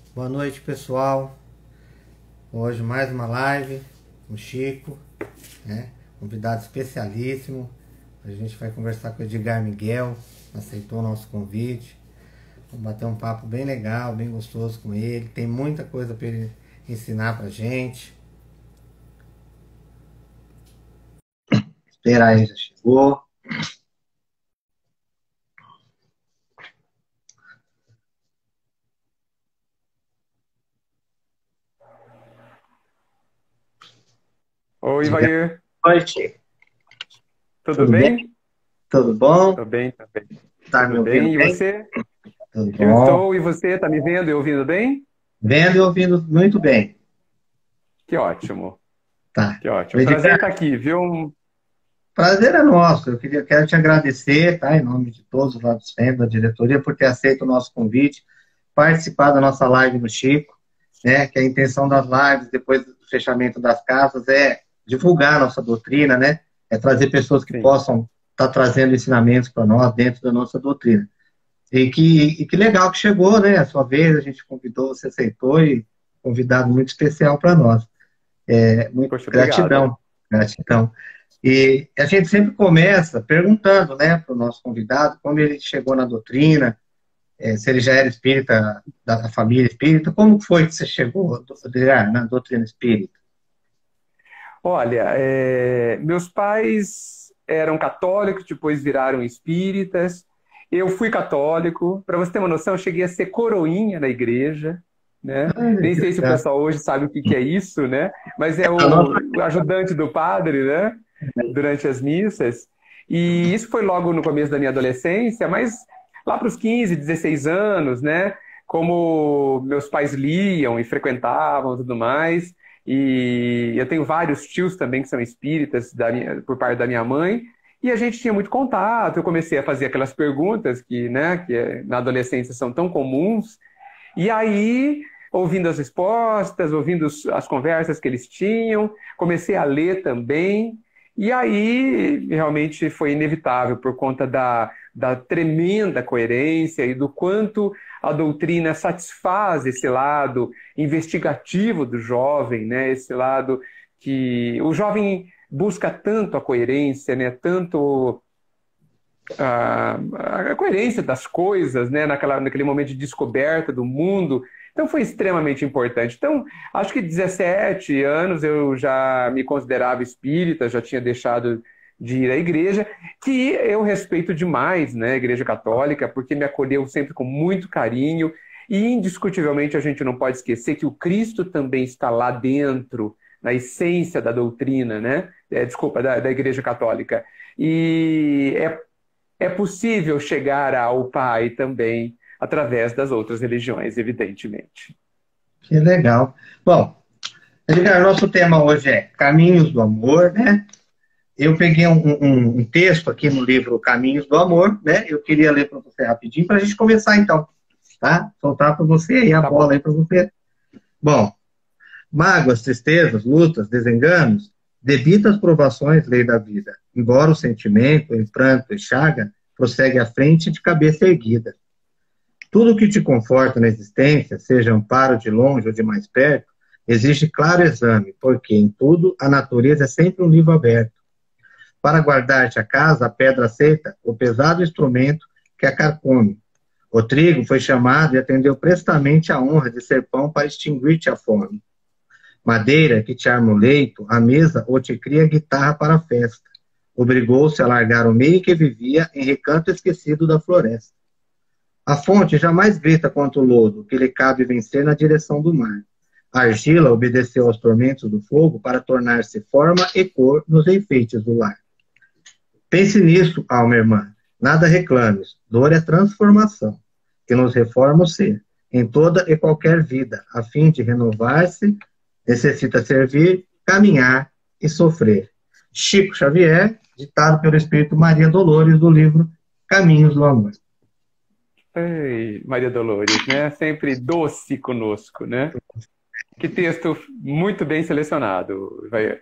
Boa noite, pessoal. Hoje mais uma live com o Chico, né? Convidado especialíssimo. A gente vai conversar com o Edgar Miguel, aceitou o nosso convite. Vamos bater um papo bem legal, bem gostoso com ele. Tem muita coisa para ele ensinar pra gente. Esperar aí, já chegou. Oi, Edgar, Ivair. boa noite. Tudo Tudo bem? bem? Tudo bom? Tô bem, tô bem. Tá me Tudo ouvindo bem. E bem? você? Tudo Eu bom. estou, e você? Tá me vendo e ouvindo bem? Vendo e ouvindo muito bem. Que ótimo, Tá. que ótimo. Prazer estar Edgar, aqui, viu? prazer é nosso. Quero te agradecer, tá, em nome de todos os lados da diretoria, por ter aceito o nosso convite, participar da nossa live no Chico, né? Que a intenção das lives, depois do fechamento das casas, é divulgar a nossa doutrina, né? É trazer pessoas que Sim. possam estar trazendo ensinamentos para nós dentro da nossa doutrina. E que legal que chegou, né? A sua vez, a gente convidou, você aceitou e convidado muito especial para nós. Muito Poxa, obrigado. gratidão, gratidão. E a gente sempre começa perguntando, né, para o nosso convidado como ele chegou na doutrina, se ele já era espírita, da família espírita, como foi que você chegou na doutrina espírita? Olha, meus pais eram católicos, depois viraram espíritas. Eu fui católico. Para você ter uma noção, eu cheguei a ser coroinha na igreja, né? Ai, Nem que sei se o legal. pessoal hoje sabe o que que é isso, né? Mas é A nossa, o ajudante do padre, né? Durante as missas. E isso foi logo no começo da minha adolescência, mas lá para os 15, 16 anos, né? Como meus pais liam e frequentavam e tudo mais. E eu tenho vários tios também que são espíritas por parte da minha mãe. E a gente tinha muito contato. Eu comecei a fazer aquelas perguntas que, né, na adolescência são tão comuns. E aí, ouvindo as respostas, ouvindo as conversas que eles tinham, comecei a ler também. E aí, realmente foi inevitável, por conta da tremenda coerência e do quanto a doutrina satisfaz esse lado investigativo do jovem, né? Esse lado que o jovem busca tanto a coerência, né? Tanto a coerência das coisas, né, naquele momento de descoberta do mundo. Então foi extremamente importante. Então, acho que 17 anos eu já me considerava espírita, já tinha deixado de ir à igreja, que eu respeito demais, né, a Igreja Católica, porque me acolheu sempre com muito carinho, e indiscutivelmente a gente não pode esquecer que o Cristo também está lá dentro, na essência da doutrina, né? Desculpa, da Igreja Católica. E é possível chegar ao Pai também através das outras religiões, evidentemente. que legal. Bom, Edgar, nosso tema hoje é Caminhos do Amor, né? Eu peguei um texto aqui no livro Caminhos do Amor, né? Eu queria ler para você rapidinho, para a gente começar então, tá? Soltar para você aí a Tá bola bom. aí para você. Bom, mágoas, tristezas, lutas, desenganos, debidas provações, lei da vida. Embora o sentimento, em pranto e chaga, prossegue à frente de cabeça erguida. Tudo que te conforta na existência, seja amparo de longe ou de mais perto, exige claro exame, porque em tudo a natureza é sempre um livro aberto. Para guardar-te a casa, a pedra aceita o pesado instrumento que a carcome. O trigo foi chamado e atendeu prestamente a honra de ser pão para extinguir-te a fome. Madeira que te arma o leito, a mesa ou te cria guitarra para a festa. Obrigou-se a largar o meio que vivia em recanto esquecido da floresta. A fonte jamais grita contra o lodo, que lhe cabe vencer na direção do mar. A argila obedeceu aos tormentos do fogo para tornar-se forma e cor nos enfeites do lar. Pense nisso, alma irmã. Nada reclames. Dor é transformação, que nos reforma o ser, em toda e qualquer vida, a fim de renovar-se, necessita servir, caminhar e sofrer. Chico Xavier, ditado pelo Espírito Maria Dolores, do livro Caminhos do Amor. Ei, Maria Dolores, né? Sempre doce conosco, né? Que texto muito bem selecionado, vai.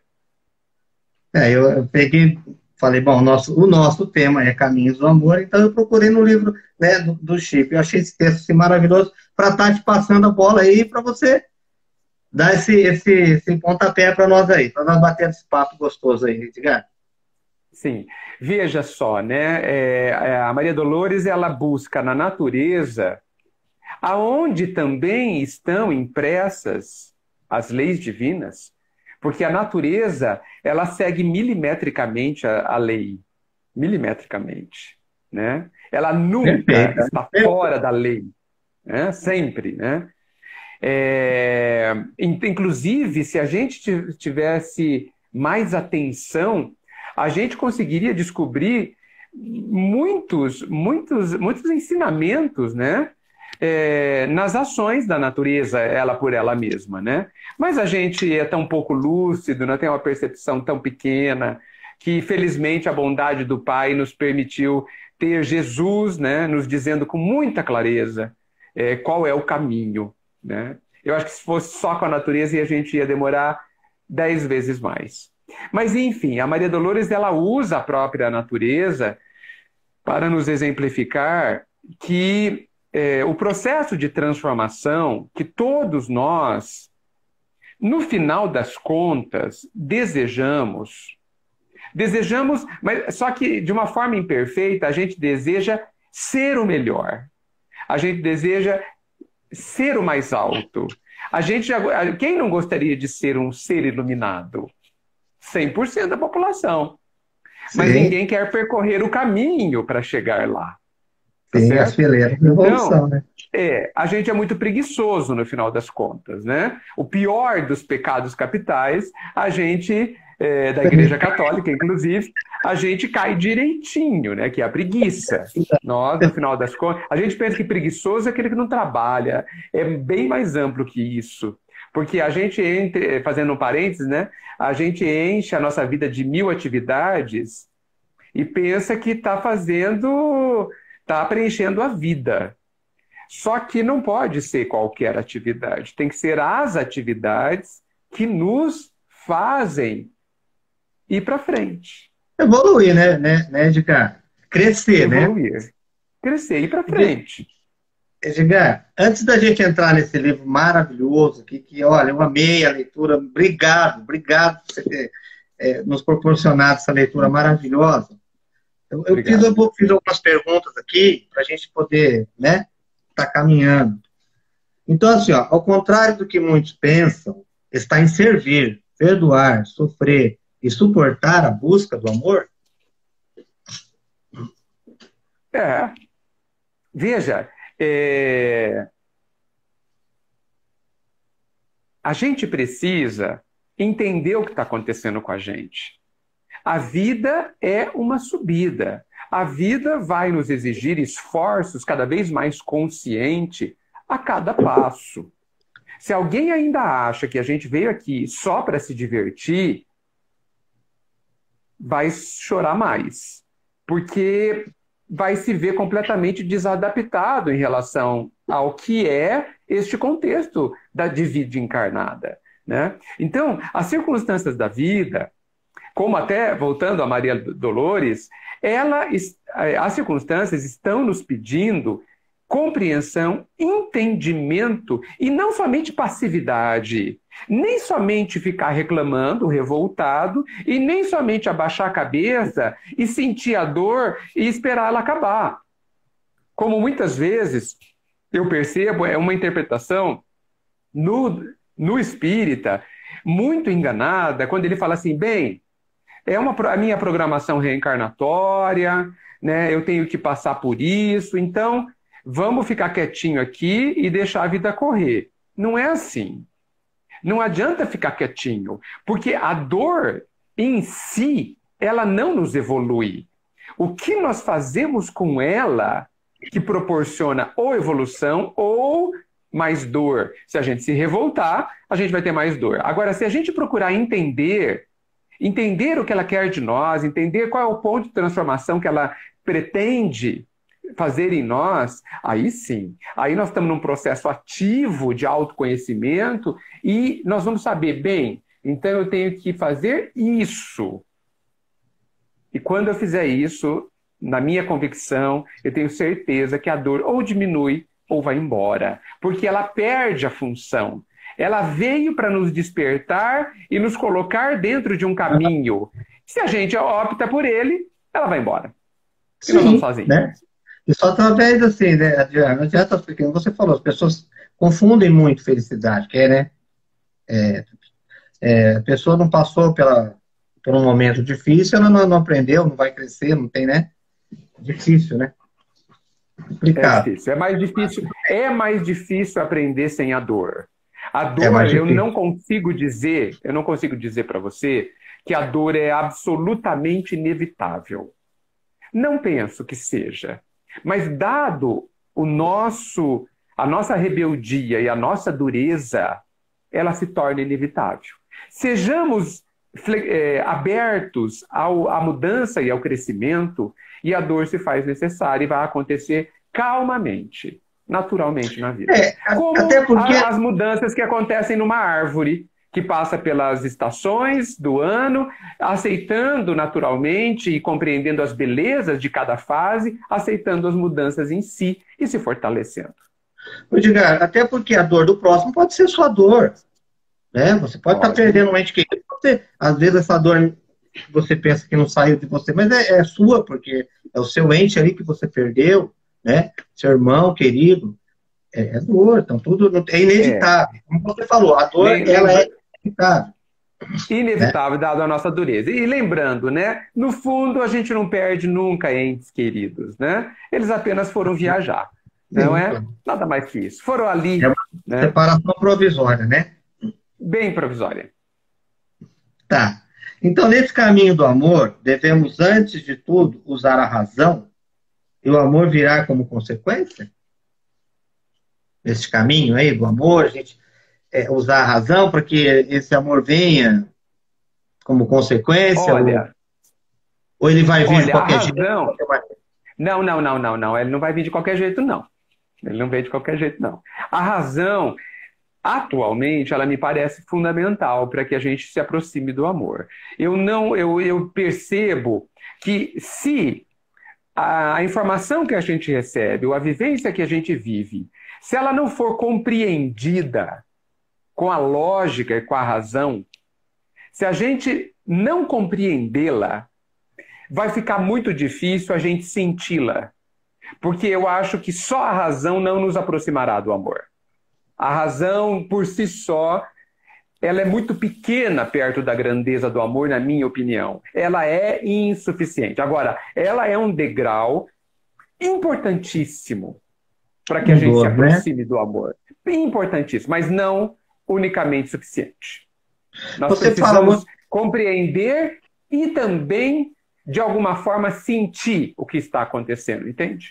Eu peguei, falei, bom, o nosso tema é Caminhos do Amor, então eu procurei no livro, né, do Chico. Eu achei esse texto assim, maravilhoso, para estar te passando a bola aí para você dar esse pontapé para nós aí, para nós bater esse papo gostoso aí, Edgar. Sim, veja só, né? A Maria Dolores ela busca na natureza, aonde também estão impressas as leis divinas, porque a natureza ela segue milimetricamente a lei, milimetricamente, né? Ela nunca Perfeito. está fora da lei, né? Sempre, né? Inclusive, se a gente tivesse mais atenção, a gente conseguiria descobrir muitos ensinamentos, né? Nas ações da natureza, ela por ela mesma, né? Mas a gente é tão pouco lúcido, não tem uma percepção tão pequena, que felizmente a bondade do Pai nos permitiu ter Jesus, né? Nos dizendo com muita clareza qual é o caminho, né? Eu acho que se fosse só com a natureza, a gente ia demorar 10 vezes mais. Mas, enfim, a Maria Dolores ela usa a própria natureza para nos exemplificar que o processo de transformação que todos nós, no final das contas, desejamos, mas só que de uma forma imperfeita, a gente deseja ser o melhor. A gente deseja ser o mais alto. Quem não gostaria de ser um ser iluminado? 100% da população. Mas Sim. ninguém quer percorrer o caminho para chegar lá. Tá Tem certo? as fileiras de evolução, né? A gente é muito preguiçoso no final das contas, né? O pior dos pecados capitais, a gente, da Igreja Católica, inclusive, a gente cai direitinho, né? Que é a preguiça. Nós, no final das contas, a gente pensa que preguiçoso é aquele que não trabalha. É bem mais amplo que isso. Porque a gente, fazendo um parênteses, né? A gente enche a nossa vida de 1000 atividades e pensa que está preenchendo a vida. Só que não pode ser qualquer atividade. Tem que ser as atividades que nos fazem ir para frente. Evoluir, né, Edgar? Crescer, Evoluir. né? Crescer, ir para frente. Edgar, antes da gente entrar nesse livro maravilhoso aqui, que, olha, eu amei a leitura, obrigado por você ter nos proporcionado essa leitura maravilhosa. Eu fiz algumas perguntas aqui para a gente poder, né, estar caminhando. Então, assim, ó, ao contrário do que muitos pensam, está em servir, perdoar, sofrer e suportar a busca do amor? Veja, a gente precisa entender o que está acontecendo com a gente. A vida é uma subida. A vida vai nos exigir esforços cada vez mais conscientes a cada passo. Se alguém ainda acha que a gente veio aqui só para se divertir, vai chorar mais. Porque vai se ver completamente desadaptado em relação ao que é este contexto de vida encarnada, né? Então, as circunstâncias da vida, como até, voltando a Maria Dolores, as circunstâncias estão nos pedindo compreensão, entendimento e não somente passividade, nem somente ficar reclamando, revoltado, e nem somente abaixar a cabeça e sentir a dor e esperar ela acabar. Como muitas vezes eu percebo, é uma interpretação no espírita muito enganada, quando ele fala assim, bem, a minha programação reencarnatória, né, eu tenho que passar por isso, então vamos ficar quietinho aqui e deixar a vida correr. Não é assim. Não adianta ficar quietinho, porque a dor em si, ela não nos evolui. O que nós fazemos com ela que proporciona ou evolução ou mais dor. Se a gente se revoltar, a gente vai ter mais dor. Agora, se a gente procurar entender o que ela quer de nós, entender qual é o ponto de transformação que ela pretende fazer em nós, aí sim. Aí nós estamos num processo ativo de autoconhecimento e nós vamos saber, bem, então eu tenho que fazer isso. E quando eu fizer isso, na minha convicção, eu tenho certeza que a dor ou diminui ou vai embora, porque ela perde a função. Ela veio para nos despertar e nos colocar dentro de um caminho. Se a gente opta por ele, ela vai embora. E nós vamos Sim, sozinhos. né? E só através, assim, né? Não adianta, porque você falou, as pessoas confundem muito felicidade, que é, né? A pessoa não passou por um momento difícil, ela não aprendeu, não vai crescer, não tem, né? Difícil, né? É Complicado. difícil. É mais difícil aprender sem a dor. A É dor, mais difícil. eu não consigo dizer para você que a dor é absolutamente inevitável. Não penso que seja. Mas dado a nossa rebeldia e a nossa dureza, ela se torna inevitável. Sejamos abertos à mudança e ao crescimento, e a dor se faz necessária e vai acontecer calmamente, naturalmente na vida. Até Como porque as mudanças que acontecem numa árvore, que passa pelas estações do ano, aceitando naturalmente e compreendendo as belezas de cada fase, aceitando as mudanças em si e se fortalecendo. Edgar, até porque a dor do próximo pode ser sua dor, né? Você pode estar Pode. perdendo um ente querido, às vezes essa dor você pensa que não saiu de você, mas é sua, porque é o seu ente ali que você perdeu, né? Seu irmão querido, é dor, então tudo é inevitável. Como você falou, a dor, ela é inevitável. Inevitável, dado a nossa dureza. E lembrando, né? No fundo, a gente não perde nunca entes queridos, né? Eles apenas foram viajar. Não Sim, é nada mais que isso. Foram é ali, uma né? separação provisória, né? Bem provisória. Tá. Então, nesse caminho do amor, devemos, antes de tudo, usar a razão e o amor virá como consequência? Nesse caminho aí do amor, a gente usar a razão para que esse amor venha como consequência, Olha, ou ele vai vir de a qualquer jeito? razão. Não, não, não, não, não. Ele não vai vir de qualquer jeito, não. Ele não vem de qualquer jeito, não. A razão, atualmente, ela me parece fundamental para que a gente se aproxime do amor. Eu percebo que se a informação que a gente recebe, ou a vivência que a gente vive, se ela não for compreendida com a lógica e com a razão, se a gente não compreendê-la, vai ficar muito difícil a gente senti-la. Porque eu acho que só a razão não nos aproximará do amor. A razão, por si só, ela é muito pequena perto da grandeza do amor, na minha opinião. Ela é insuficiente. Agora, ela é um degrau importantíssimo para que a gente se aproxime do amor. Importantíssimo, mas não unicamente suficiente. Nós precisamos compreender e também, de alguma forma, sentir o que está acontecendo, entende?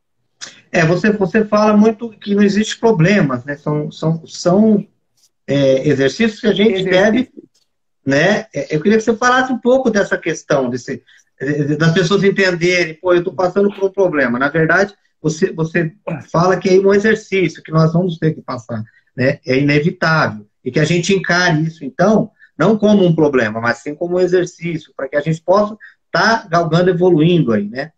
Você fala muito que não existe problemas, né? São exercícios que a gente deve, né? Eu queria que você falasse um pouco dessa questão, das pessoas entenderem, pô, eu estou passando por um problema. Na verdade, você fala que é um exercício que nós vamos ter que passar, né? É inevitável. E que a gente encare isso, então, não como um problema, mas sim como um exercício, para que a gente possa estar galgando, evoluindo aí, né?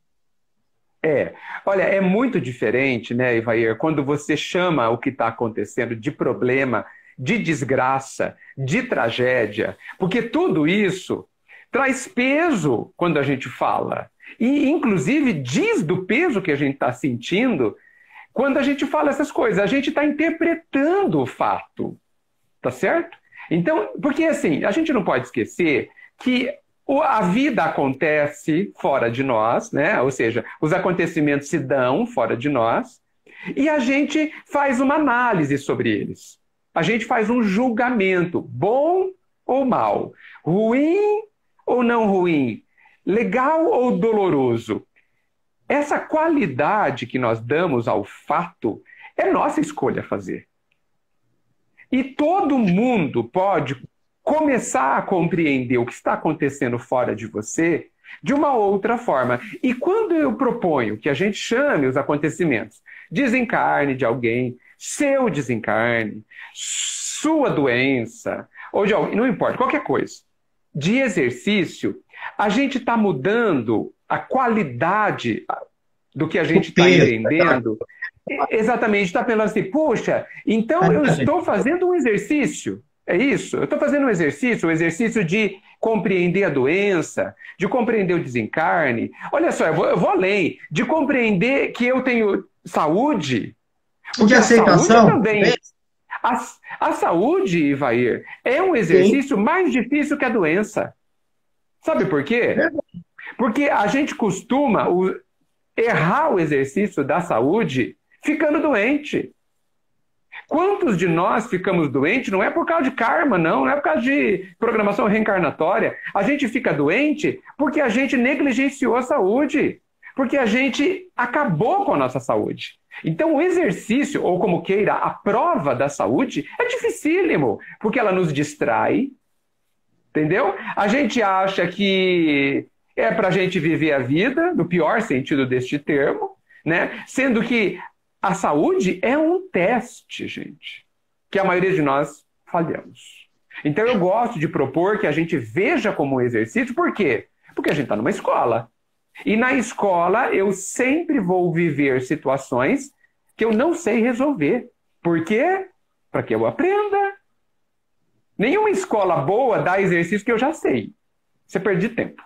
Olha, é muito diferente, né, Ivair, quando você chama o que está acontecendo de problema, de desgraça, de tragédia, porque tudo isso traz peso quando a gente fala. E, inclusive, diz do peso que a gente está sentindo quando a gente fala essas coisas. A gente está interpretando o fato, tá certo? Então, porque assim, a gente não pode esquecer que a vida acontece fora de nós, né? Ou seja, os acontecimentos se dão fora de nós e a gente faz uma análise sobre eles. A gente faz um julgamento, bom ou mal, ruim ou não ruim, legal ou doloroso. Essa qualidade que nós damos ao fato é nossa escolha fazer. E todo mundo pode começar a compreender o que está acontecendo fora de você de uma outra forma. E quando eu proponho que a gente chame os acontecimentos, desencarne de alguém, seu desencarne, sua doença, ou de alguém, não importa, qualquer coisa, de exercício, a gente está mudando a qualidade do que a gente está entendendo exatamente, está pensando assim, poxa, então eu estou fazendo um exercício, é isso? Eu estou fazendo um exercício de compreender a doença, de compreender o desencarne. Olha só, eu vou além, de compreender que eu tenho saúde, De porque a saúde aceitação? também, a saúde, Ivair, é um Sim. exercício mais difícil que a doença. Sabe por quê? Porque a gente costuma errar o exercício da saúde ficando doente. Quantos de nós ficamos doentes não é por causa de karma, não é por causa de programação reencarnatória. A gente fica doente porque a gente negligenciou a saúde, porque a gente acabou com a nossa saúde. Então, o exercício, ou como queira, a prova da saúde é dificílimo, porque ela nos distrai, entendeu? A gente acha que é para a gente viver a vida, no pior sentido deste termo, né? Sendo que a saúde é um teste, gente, que a maioria de nós falhamos. Então eu gosto de propor que a gente veja como um exercício, por quê? Porque a gente está numa escola. E na escola eu sempre vou viver situações que eu não sei resolver. Por quê? Para que eu aprenda. Nenhuma escola boa dá exercício que eu já sei. Você perde tempo.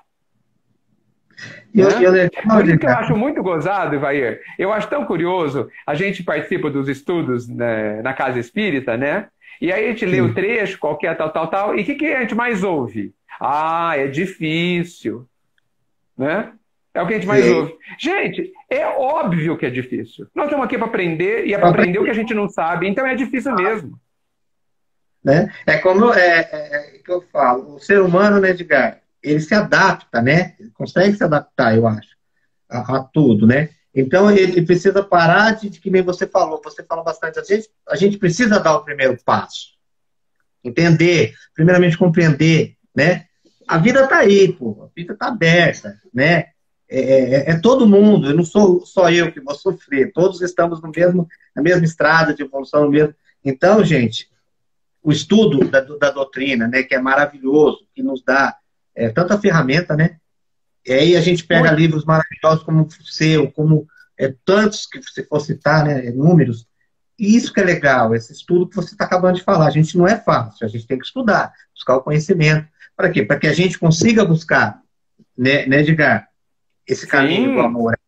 Por isso que eu acho muito gozado, Ivair. Eu acho tão curioso. A gente participa dos estudos, né, na Casa Espírita, né? E aí a gente lê o trecho, qualquer tal. E o que a gente mais ouve? Ah, é difícil. Né? É o que a gente mais ouve. Gente, é óbvio que é difícil. Nós estamos aqui para aprender, e é para aprender o que a gente não sabe. Então é difícil mesmo. Né? É como que eu falo, o ser humano, né, Edgar, ele se adapta, né? Ele consegue se adaptar, eu acho, a tudo, né? Então ele precisa parar de que nem você fala bastante, a gente precisa dar o primeiro passo, entender, primeiramente compreender, né? A vida está aí, pô, a vida está aberta, né? É todo mundo, eu não sou só eu que vou sofrer, todos estamos na mesma estrada de evolução, no mesmo. Então, gente, o estudo da doutrina, né, que é maravilhoso, que nos dá tanta ferramenta, né? E aí a gente pega livros maravilhosos como o seu, como tantos que você for citar, né, números. E isso que é legal, esse estudo que você está acabando de falar. A gente não é fácil, a gente tem que estudar, buscar o conhecimento. Para quê? Para que a gente consiga buscar, né, Edgar, esse caminho do amor.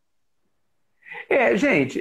Gente,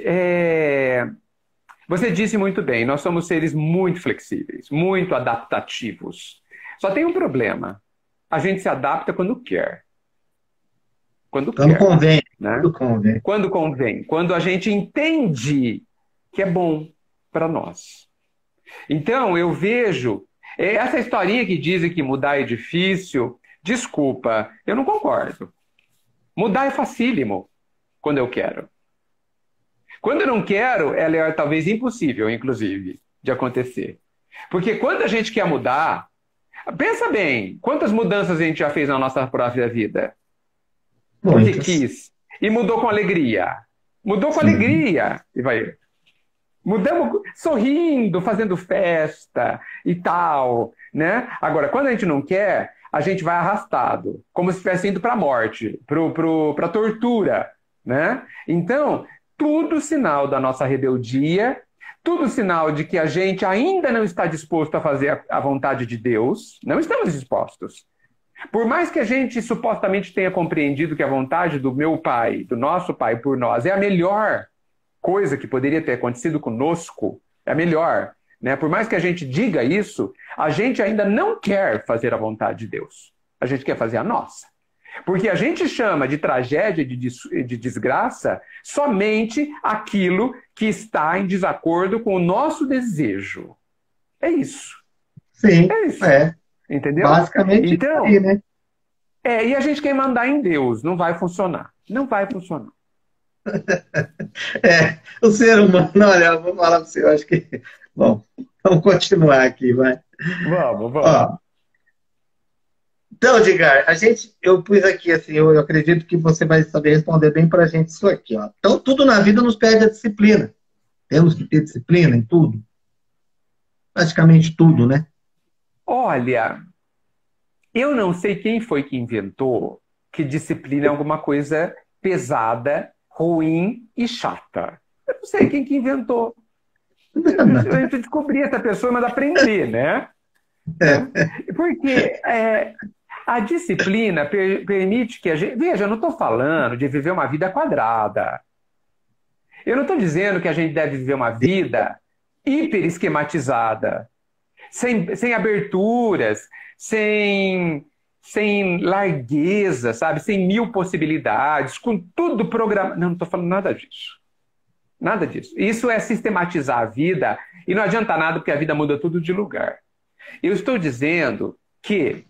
você disse muito bem, nós somos seres muito flexíveis, muito adaptativos. Só tem um problema. A gente se adapta quando quer. Quando convém. Né? Quando convém. Quando convém. Quando a gente entende que é bom para nós. Então, eu vejo essa historinha que dizem que mudar é difícil. Desculpa, eu não concordo. Mudar é facílimo quando eu quero. Quando eu não quero, ela é talvez impossível, inclusive, de acontecer. Porque quando a gente quer mudar, pensa bem, quantas mudanças a gente já fez na nossa própria vida? Porque quis. E mudou com alegria. Mudou com alegria. E vai. Mudamos sorrindo, fazendo festa e tal, né? Agora, quando a gente não quer, a gente vai arrastado, como se estivesse indo para a morte, para a tortura, né? Então, tudo sinal da nossa rebeldia, tudo sinal de que a gente ainda não está disposto a fazer a vontade de Deus, não estamos dispostos. Por mais que a gente supostamente tenha compreendido que a vontade do meu pai, do nosso pai por nós, é a melhor coisa que poderia ter acontecido conosco, é a melhor, né? Por mais que a gente diga isso, a gente ainda não quer fazer a vontade de Deus. A gente quer fazer a nossa. Porque a gente chama de tragédia, de desgraça, somente aquilo que está em desacordo com o nosso desejo. É isso. Sim, é isso. Entendeu? Basicamente então, isso aí, né? E a gente quer mandar em Deus. Não vai funcionar. Não vai funcionar. O ser humano, olha, eu vou falar para você, eu acho que. Bom, vamos continuar aqui, vai. Vamos. Ó, então, Edgar, eu pus aqui assim, eu acredito que você vai saber responder bem para a gente isso aqui, ó. Então, tudo na vida nos pede a disciplina. Temos que ter disciplina em tudo. Praticamente tudo, né? Olha, eu não sei quem foi que inventou que disciplina é alguma coisa pesada, ruim e chata. Eu não não sei quem que inventou. A gente descobrir essa pessoa, mas aprender, né? Porque a disciplina permite que a gente... Veja, eu não estou falando de viver uma vida quadrada. Eu não estou dizendo que a gente deve viver uma vida hiper esquematizada, sem aberturas, sem largueza, sabe? Sem mil possibilidades, com tudo programado. Não estou falando nada disso. Nada disso. Isso é sistematizar a vida e não adianta nada porque a vida muda tudo de lugar. Eu estou dizendo que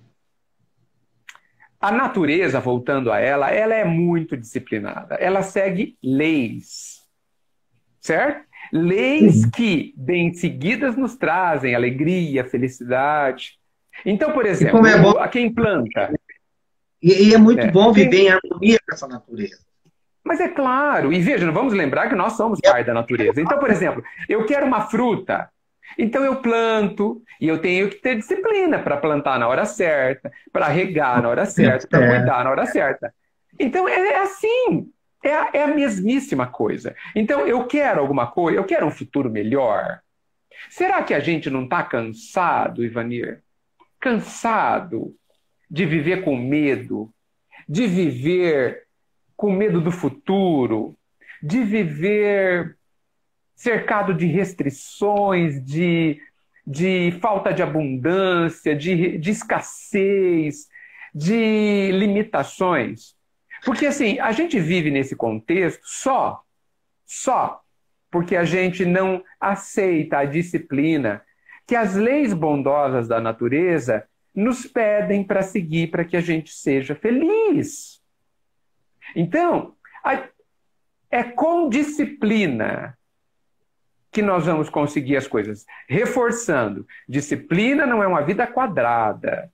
a natureza, voltando a ela é muito disciplinada. Ela segue leis, certo? Leis que, bem seguidas, nos trazem alegria, felicidade. Então, por exemplo, como é bom, quem planta... E é muito bom viver em harmonia com essa natureza. Mas é claro, e veja, vamos lembrar que nós somos parte da natureza. Então, por exemplo, eu quero uma fruta, então eu planto, e eu tenho que ter disciplina para plantar na hora certa, para regar na hora certa, para cuidar na hora certa. Então, é assim, é a mesmíssima coisa. Então, eu quero alguma coisa, eu quero um futuro melhor. Será que a gente não está cansado, Ivanir? Cansado de viver com medo, de viver com medo do futuro, de viver cercado de restrições, de falta de abundância, de escassez, de limitações. Porque, assim, a gente vive nesse contexto só porque a gente não aceita a disciplina que as leis bondosas da natureza nos pedem para seguir para que a gente seja feliz. Então, é com disciplina que nós vamos conseguir as coisas. Reforçando, disciplina não é uma vida quadrada.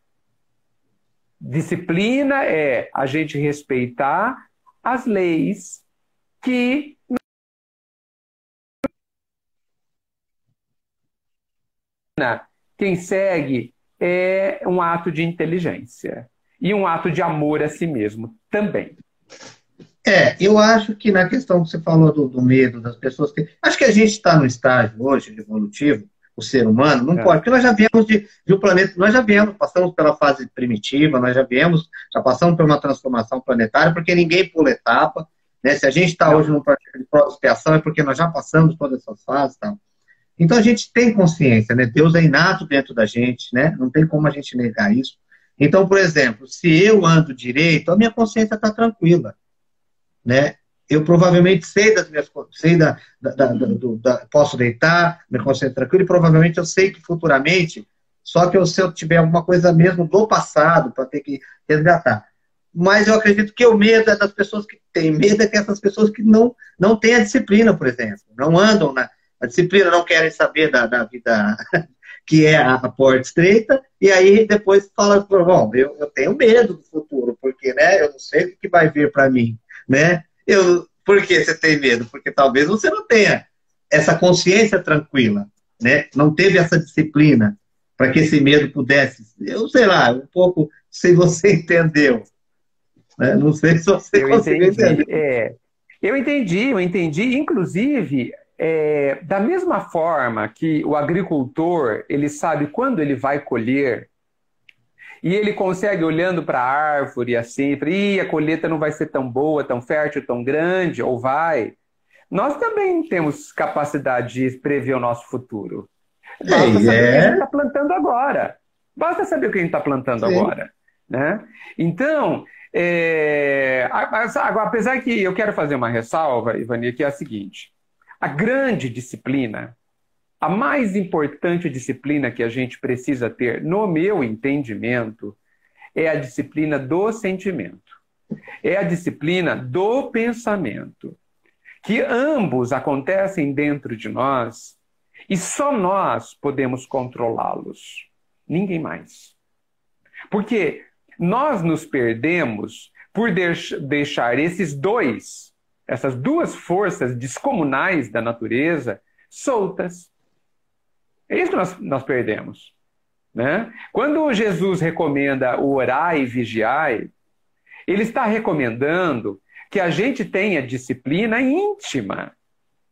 Disciplina é a gente respeitar as leis que quem segue é um ato de inteligência e um ato de amor a si mesmo também. Eu acho que na questão que você falou do medo das pessoas, acho que a gente está no estágio hoje evolutivo, o ser humano, não pode, porque nós já viemos de um planeta, nós já viemos, passamos pela fase primitiva, nós já passamos por uma transformação planetária, porque ninguém pula etapa, né? Se a gente está hoje num processo de pró-expiação é porque nós já passamos todas essas fases, tá? Então a gente tem consciência, né? Deus é inato dentro da gente, né? Não tem como a gente negar isso. Então, por exemplo, se eu ando direito, a minha consciência está tranquila, né? Eu provavelmente sei das minhas coisas, posso deitar, minha consciência tranquila, e provavelmente eu sei que futuramente, só que se eu tiver alguma coisa mesmo do passado para ter que resgatar. Mas eu acredito que o medo é das pessoas que têm medo, é que essas pessoas que não têm a disciplina, por exemplo, não andam na disciplina, não querem saber da vida que é a porta estreita, e aí depois fala, bom, eu tenho medo do futuro, porque, né, eu não sei o que vai vir para mim, né? Por que você tem medo? Porque talvez você não tenha essa consciência tranquila, né? Não teve essa disciplina para que esse medo pudesse, eu sei lá, um pouco, se você entendeu, né? Não sei se você conseguiu entender. Eu entendi. Inclusive, da mesma forma que o agricultor, ele sabe quando ele vai colher, e ele consegue, olhando para a árvore assim, a colheita não vai ser tão boa, tão fértil, tão grande, ou vai. Nós também temos capacidade de prever o nosso futuro. Basta saber o que a gente está plantando agora. Né? Então, apesar que eu quero fazer uma ressalva, Ivani, que é a seguinte: a grande disciplina, a mais importante disciplina que a gente precisa ter, no meu entendimento, é a disciplina do sentimento. É a disciplina do pensamento. Que ambos acontecem dentro de nós e só nós podemos controlá-los. Ninguém mais. Porque nós nos perdemos por deixar essas duas forças descomunais da natureza soltas. É isso que nós perdemos. Né? Quando Jesus recomenda o orai e vigiai, ele está recomendando que a gente tenha disciplina íntima.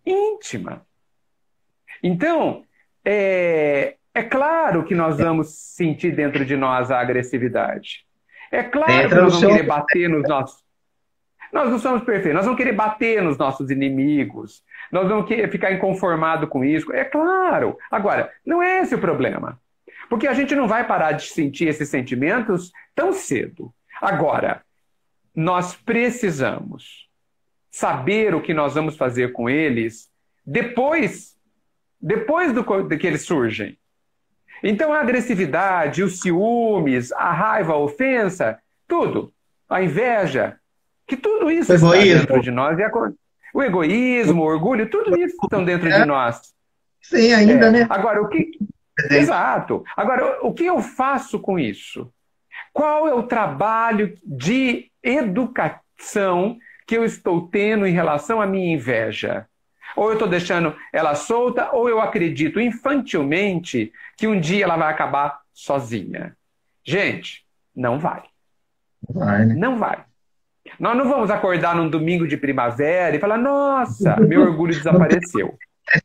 íntima. Então, é claro que nós vamos sentir dentro de nós a agressividade. É claro que nós vamos querer bater nos nossos... Nós não somos perfeitos, nós vamos querer bater nos nossos inimigos, nós vamos querer ficar inconformado com isso. É claro. Agora, não é esse o problema. Porque a gente não vai parar de sentir esses sentimentos tão cedo. Agora, nós precisamos saber o que nós vamos fazer com eles depois de que eles surgem. Então, a agressividade, os ciúmes, a raiva, a ofensa, tudo, a inveja, que tudo isso está dentro de nós. O egoísmo, o orgulho, tudo isso estão dentro de nós. Sim, ainda, né? Agora, Exato. Agora, o que eu faço com isso? Qual é o trabalho de educação que eu estou tendo em relação à minha inveja? Ou eu estou deixando ela solta, ou eu acredito infantilmente que um dia ela vai acabar sozinha. Gente, não vai. Vai, né? Não vai. Nós não vamos acordar num domingo de primavera e falar, nossa, meu orgulho desapareceu.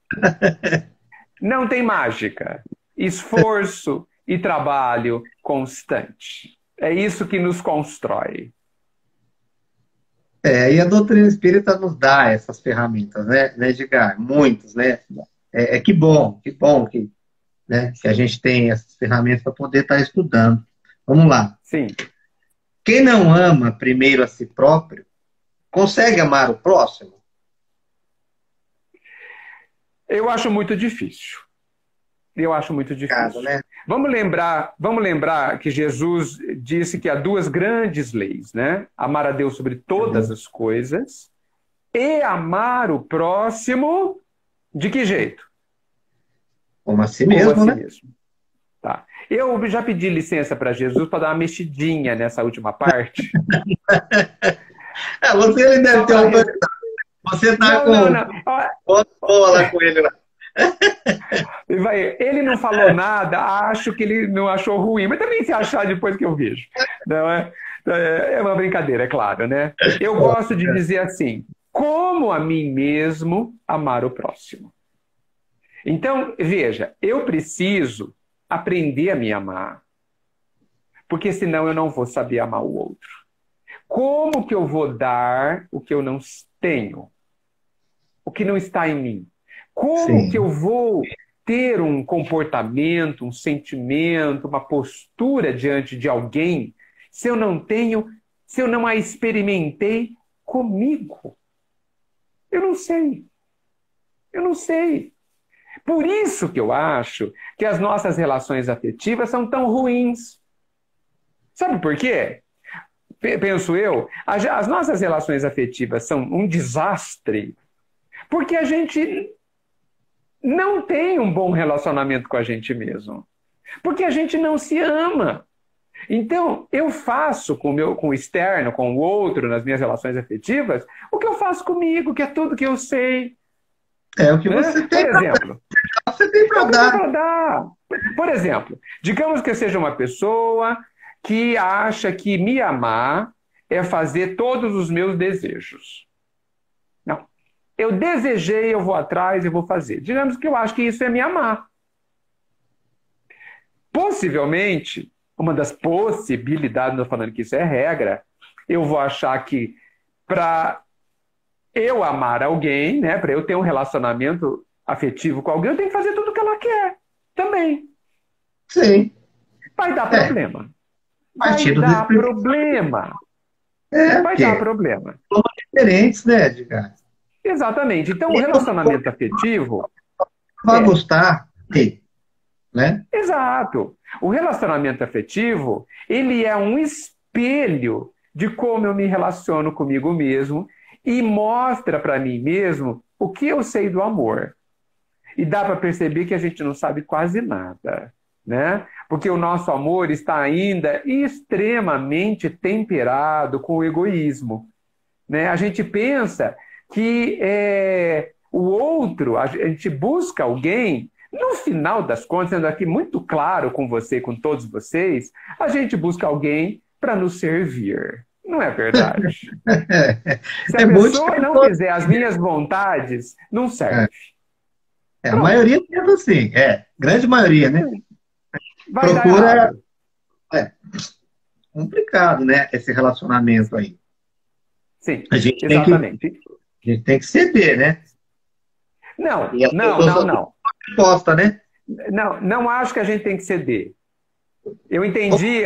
Não tem mágica. Esforço e trabalho constante. É isso que nos constrói. E a doutrina espírita nos dá essas ferramentas, né, Edgar? Muitas, né? Que bom que, né, que a gente tem essas ferramentas para poder estar estudando. Vamos lá. Sim. Quem não ama primeiro a si próprio, consegue amar o próximo? Eu acho muito difícil. Eu acho muito difícil. Caso, né? Vamos lembrar que Jesus disse que há duas grandes leis, né? Amar a Deus sobre todas as coisas e amar o próximo de que jeito? Como a si mesmo, Como a si né? mesmo. Tá. Eu já pedi licença para Jesus para dar uma mexidinha nessa última parte. Você deve ter uma... Você está com bola com ele lá. Ele não falou nada, acho que ele não achou ruim, mas também se achar depois que eu vejo. Não é uma brincadeira, é claro, né? Eu gosto de dizer assim, como a mim mesmo amar o próximo. Então, veja, eu preciso aprender a me amar, porque senão eu não vou saber amar o outro. Como que eu vou dar o que eu não tenho? O que não está em mim? Como que eu vou ter um comportamento, um sentimento, uma postura diante de alguém se eu não tenho, se eu não a experimentei comigo? Eu não sei. Eu não sei. Por isso que eu acho que as nossas relações afetivas são tão ruins. Sabe por quê? Penso eu, as nossas relações afetivas são um desastre porque a gente não tem um bom relacionamento com a gente mesmo. Porque a gente não se ama. Então, eu faço com o externo, com o outro, nas minhas relações afetivas, o que eu faço comigo, que é tudo que eu sei. É o que você tem. Por exemplo, você tem para dar. Por exemplo, digamos que eu seja uma pessoa que acha que me amar é fazer todos os meus desejos. Não. Eu desejei, eu vou atrás e vou fazer. Digamos que eu acho que isso é me amar. Possivelmente, uma das possibilidades, não estou falando que isso é regra, eu vou achar que para eu amar alguém, né, para eu ter um relacionamento afetivo com alguém, eu tenho que fazer tudo o que ela quer também. Sim. Vai dar problema. Vai dar problema. São diferentes, né, Edgar? Exatamente. Então, o relacionamento afetivo... Vai gostar, né? Exato. O relacionamento afetivo, ele é um espelho de como eu me relaciono comigo mesmo e mostra para mim mesmo o que eu sei do amor. E dá para perceber que a gente não sabe quase nada, né? Porque o nosso amor está ainda extremamente temperado com o egoísmo, né? A gente pensa que o outro, a gente busca alguém, no final das contas, sendo aqui muito claro com você e com todos vocês, a gente busca alguém para nos servir. Não é verdade? Se É a muito pessoa não fizer as minhas vontades, não serve. a Pronto. maioria pensa assim, grande maioria, né? Vai dar Procura, errado. é complicado, né? Esse relacionamento aí. Sim, A gente tem que, exatamente. a gente tem que ceder, né? Não, E as não, pessoas não, só têm não. resposta, né? Não, não acho que a gente tem que ceder. Eu entendi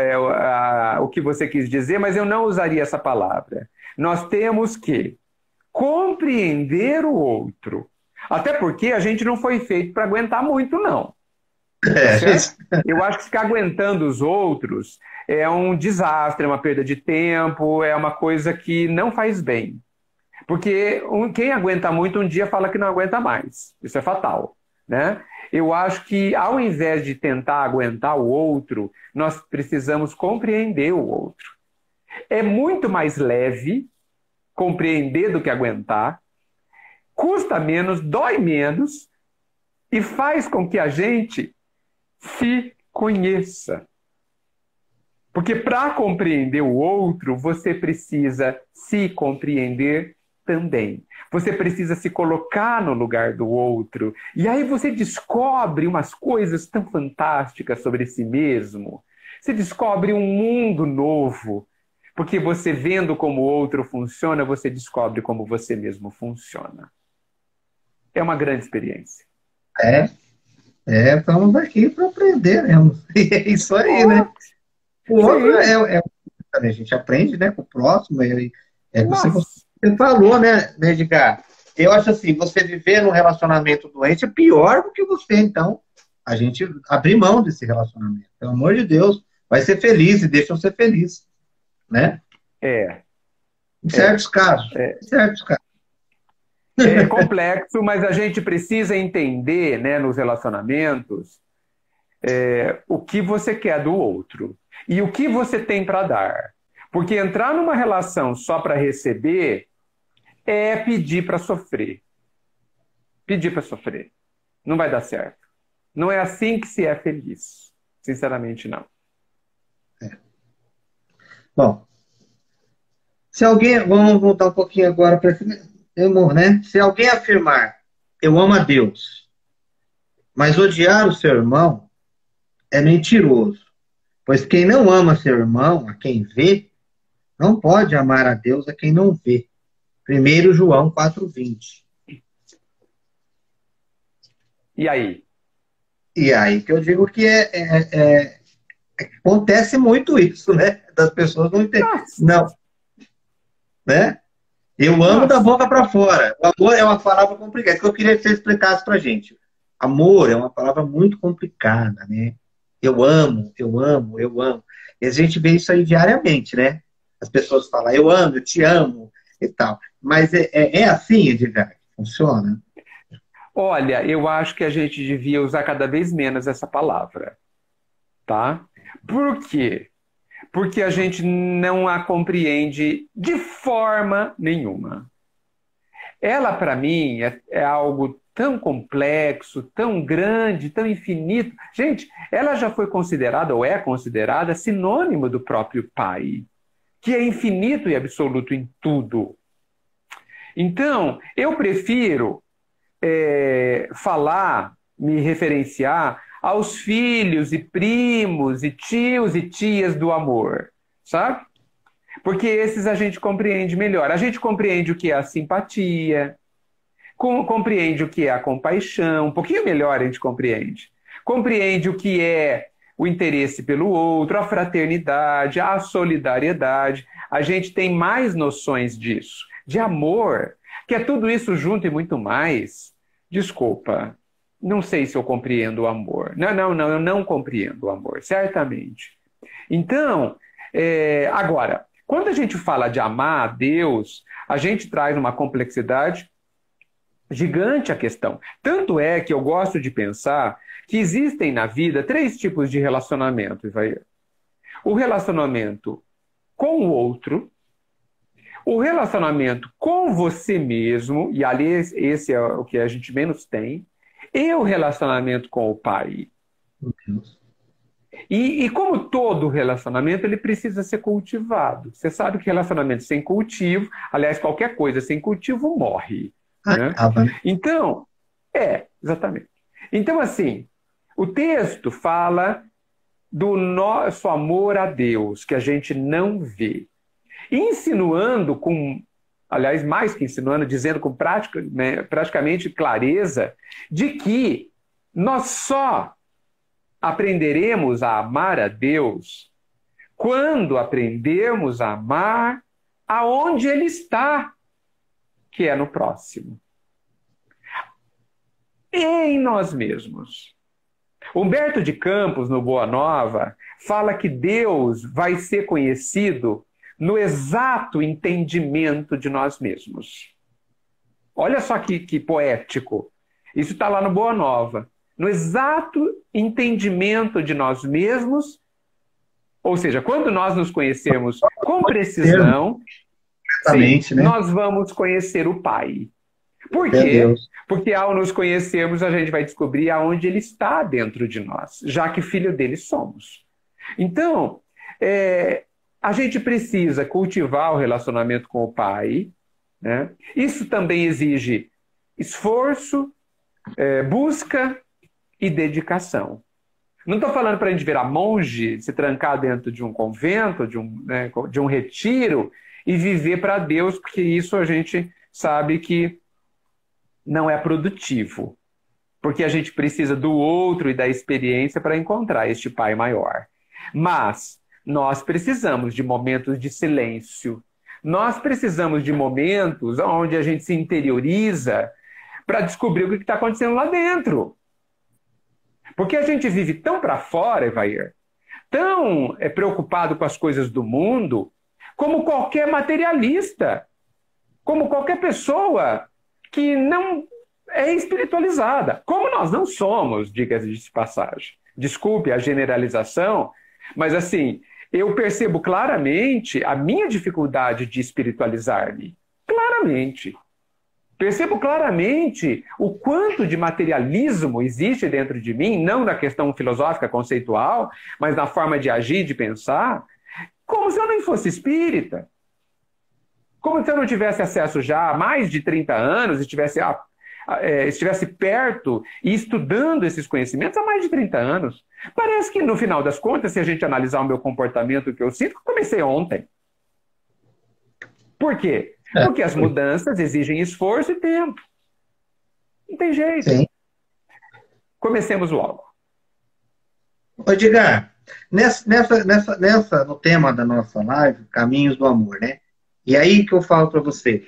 o que você quis dizer, mas eu não usaria essa palavra. Nós temos que compreender o outro. Até porque a gente não foi feito para aguentar muito, não. Tá É, certo? Eu acho que ficar aguentando os outros é um desastre, é uma perda de tempo, é uma coisa que não faz bem. Porque quem aguenta muito um dia fala que não aguenta mais. Isso é fatal, né? Eu acho que ao invés de tentar aguentar o outro, nós precisamos compreender o outro. É muito mais leve compreender do que aguentar, custa menos, dói menos e faz com que a gente se conheça. Porque para compreender o outro, você precisa se compreender também. Você precisa se colocar no lugar do outro. E aí você descobre umas coisas tão fantásticas sobre si mesmo. Você descobre um mundo novo. Porque você vendo como o outro funciona, você descobre como você mesmo funciona. É uma grande experiência. é, estamos aqui para aprender mesmo. E é isso aí, né? Oh, O outro sim, a gente aprende, né, com o próximo, você mas falou, né, Edgar? Eu acho assim, você viver num relacionamento doente é pior do que você, então, a gente abrir mão desse relacionamento. Pelo amor de Deus, vai ser feliz e deixa eu ser feliz, né? é, Em é, certos casos, é. em certos casos. É complexo, mas a gente precisa entender, né, nos relacionamentos, o que você quer do outro e o que você tem para dar. Porque entrar numa relação só para receber é pedir para sofrer. Pedir para sofrer. Não vai dar certo. Não é assim que se é feliz. Sinceramente, não. Bom, se alguém, vamos voltar um pouquinho agora para amor, né? Se alguém afirmar, eu amo a Deus, mas odiar o seu irmão, é mentiroso. Pois quem não ama seu irmão, a quem vê, não pode amar a Deus a quem não vê. 1 João 4,20. E aí? E aí que eu digo que acontece muito isso, né? Das pessoas não entendem. Nossa, Não, né? Eu amo da nossa. boca para fora. O amor é uma palavra complicada. É que eu queria que você explicasse para gente. Amor é uma palavra muito complicada, né? Eu amo, eu amo, eu amo. E a gente vê isso aí diariamente, né? As pessoas falam, eu amo, eu te amo e tal. Mas é assim, Edgar, que funciona? Olha, eu acho que a gente devia usar cada vez menos essa palavra, tá? Por quê? Porque a gente não a compreende de forma nenhuma. Ela, para mim, é algo tão complexo, tão grande, tão infinito. Gente, ela já foi considerada, ou é considerada, sinônimo do próprio Pai, que é infinito e absoluto em tudo. Então, eu prefiro falar, me referenciar aos filhos e primos e tios e tias do amor, sabe? Porque esses a gente compreende melhor. A gente compreende o que é a simpatia, compreende o que é a compaixão, um pouquinho melhor a gente compreende. Compreende o que é o interesse pelo outro, a fraternidade, a solidariedade. A gente tem mais noções disso. De amor, que é tudo isso junto e muito mais. Desculpa, não sei se eu compreendo o amor. Não, eu não compreendo o amor, certamente. Então, agora, quando a gente fala de amar a Deus, a gente traz uma complexidade gigante a questão. Tanto é que eu gosto de pensar que existem na vida três tipos de relacionamento, Ivair. O relacionamento com o outro, o relacionamento com você mesmo, e ali esse é o que a gente menos tem, e o relacionamento com o pai. E como todo relacionamento, ele precisa ser cultivado. Você sabe que relacionamento sem cultivo, aliás, qualquer coisa sem cultivo morre, né? Acaba, né? Então, exatamente. Então, assim, o texto fala do nosso amor a Deus, que a gente não vê. Insinuando aliás, mais que insinuando, dizendo com praticamente clareza, de que nós só aprenderemos a amar a Deus quando aprendermos a amar aonde Ele está, que é no próximo. E em nós mesmos. Humberto de Campos, no Boa Nova, fala que Deus vai ser conhecido no exato entendimento de nós mesmos. Olha só que poético. Isso está lá no Boa Nova. No exato entendimento de nós mesmos, ou seja, quando nós nos conhecemos com precisão, sim, Né? nós vamos conhecer o Pai. Por quê? Porque ao nos conhecermos, a gente vai descobrir aonde Ele está dentro de nós, já que filho dele somos. Então, a gente precisa cultivar o relacionamento com o Pai, né? Isso também exige esforço, busca e dedicação. Não estou falando para a gente virar monge, se trancar dentro de um convento, de um retiro e viver para Deus, porque isso a gente sabe que não é produtivo, porque a gente precisa do outro e da experiência para encontrar este Pai maior. Mas nós precisamos de momentos de silêncio, nós precisamos de momentos onde a gente se interioriza para descobrir o que está acontecendo lá dentro. Porque a gente vive tão para fora, Evair, tão preocupado com as coisas do mundo, como qualquer materialista, como qualquer pessoa que não é espiritualizada. Como nós não somos, diga-se de passagem. Desculpe a generalização, mas assim, eu percebo claramente a minha dificuldade de espiritualizar-me. Claramente. Percebo claramente o quanto de materialismo existe dentro de mim, não na questão filosófica, conceitual, mas na forma de agir, de pensar, como se eu nem fosse espírita. Como se eu não tivesse acesso já há mais de 30 anos, estivesse perto e estudando esses conhecimentos há mais de 30 anos. Parece que, no final das contas, se a gente analisar o meu comportamento, o que eu sinto, eu comecei ontem. Por quê? Porque as mudanças exigem esforço e tempo. Não tem jeito. Sim. Comecemos logo. Ô, Edgar, no tema da nossa live, Caminhos do Amor, né? E aí que eu falo para você.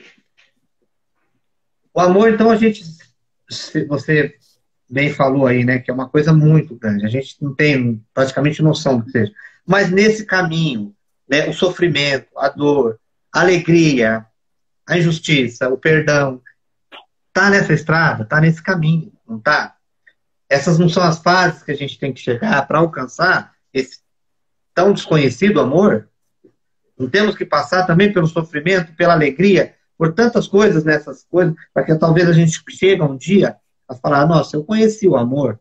O amor, então, você bem falou aí, né? Que é uma coisa muito grande. A gente não tem praticamente noção do que seja. Mas nesse caminho, né? O sofrimento, a dor, a alegria, a injustiça, o perdão, tá nessa estrada, tá nesse caminho, não tá? Essas não são as fases que a gente tem que chegar para alcançar esse tão desconhecido amor? Não temos que passar também pelo sofrimento, pela alegria, por tantas coisas nessas coisas, para que talvez a gente chegue um dia a falar, nossa, eu conheci o amor.